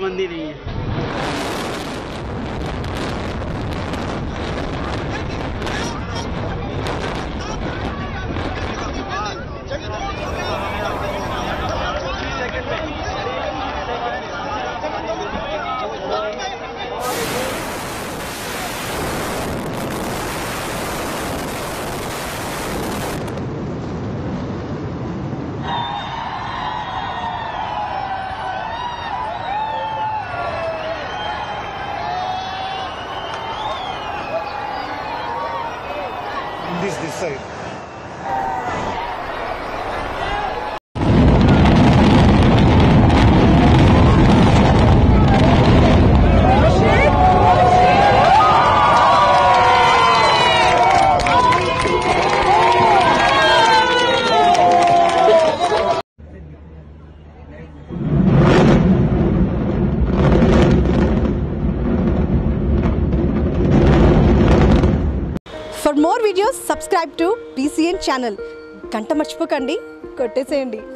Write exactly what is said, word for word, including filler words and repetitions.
पाबंदी नहीं है। This this side. For more videos, subscribe to P C N channel. గంట మర్చిపోకండి, కొట్టేసేయండి.